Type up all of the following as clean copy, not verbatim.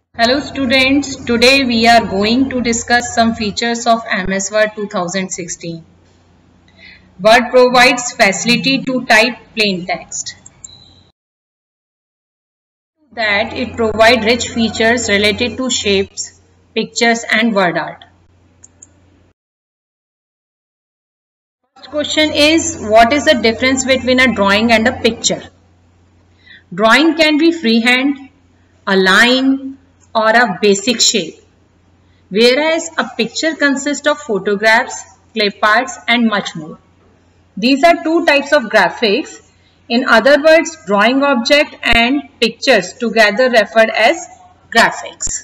Hello students, today we are going to discuss some features of MS Word 2016. Word provides facility to type plain text. That it provides rich features related to shapes, pictures and word art. First question is, what is the difference between a drawing and a picture? Drawing can be freehand, a line or a basic shape, whereas a picture consists of photographs, clip arts and much more. These are two types of graphics. In other words, drawing object and pictures together referred as graphics.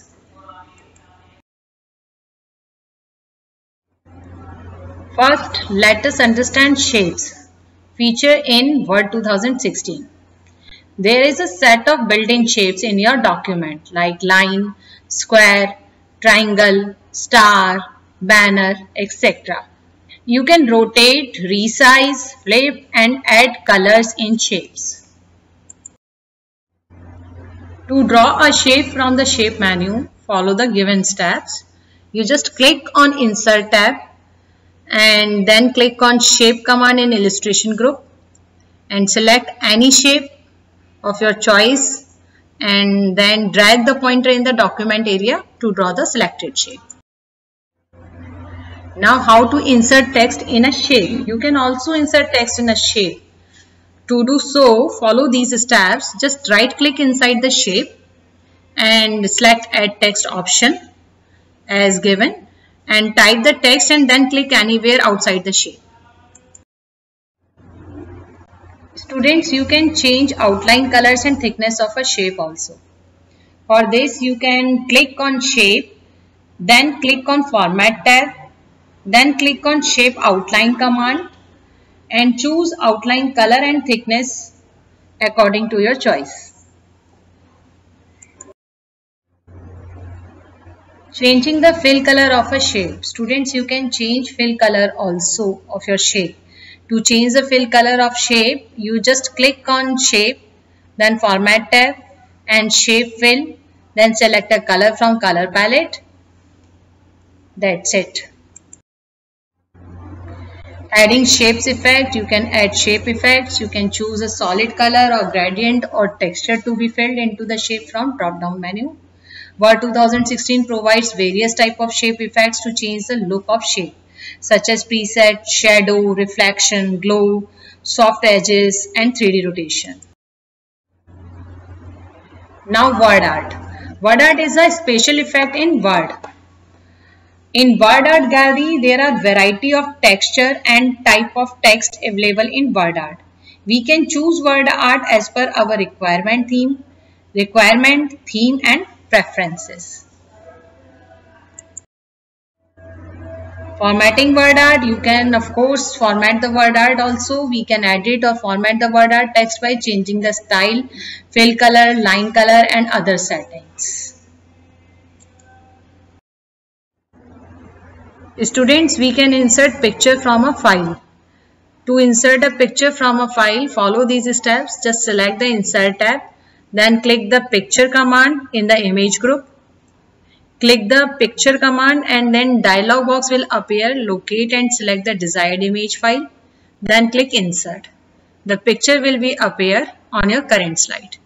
First, let us understand shapes. Feature in Word 2016. There is a set of built-in shapes in your document like line, square, triangle, star, banner, etc. You can rotate, resize, flip and add colors in shapes. To draw a shape from the shape menu, follow the given steps. You just click on Insert tab and then click on Shape command in Illustration group and select any shape of your choice and then drag the pointer in the document area to draw the selected shape. Now, how to insert text in a shape? You can also insert text in a shape. To do so, follow these steps. Just right click inside the shape and select Add Text option as given and type the text and then click anywhere outside the shape. Students, you can change outline colors and thickness of a shape also. For this, you can click on Shape, then click on Format tab, then click on Shape Outline command and choose outline color and thickness according to your choice. Changing the fill color of a shape. Students, you can change fill color also of your shape. To change the fill color of shape, you just click on Shape, then Format tab and Shape Fill, then select a color from color palette. That's it. Adding shapes effect, you can add shape effects. You can choose a solid color or gradient or texture to be filled into the shape from drop down menu. Word 2016 provides various types of shape effects to change the look of shape, such as preset, shadow, reflection, glow, soft edges and 3D rotation. Now word art. Word art is a special effect in Word. In Word Art Gallery, there are variety of texture and type of text available in Word Art. We can choose Word Art as per our requirement, theme and preferences. Formatting word art, you can of course format the word art also. We can edit or format the word art text by changing the style, fill color, line color and other settings. Students, we can insert picture from a file. To insert a picture from a file, follow these steps. Just select the Insert tab, then click the Picture command in the image group. Click the Picture command and then dialog box will appear. Locate and select the desired image file. Then click Insert. The picture will appear on your current slide.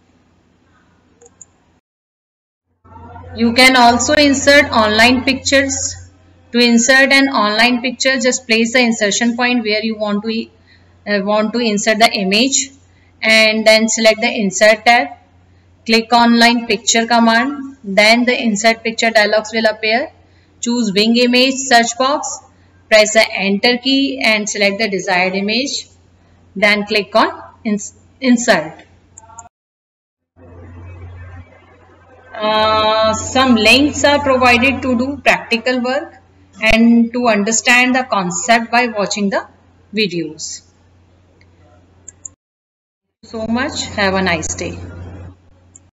You can also insert online pictures. To insert an online picture, just place the insertion point where you want to insert the image and then select the Insert tab. Click Online Picture command. Then the Insert Picture dialogs will appear. Choose Bing Image search box. Press the Enter key and select the desired image. Then click on Insert. Some links are provided to do practical work and to understand the concept by watching the videos. Thank you so much. Have a nice day.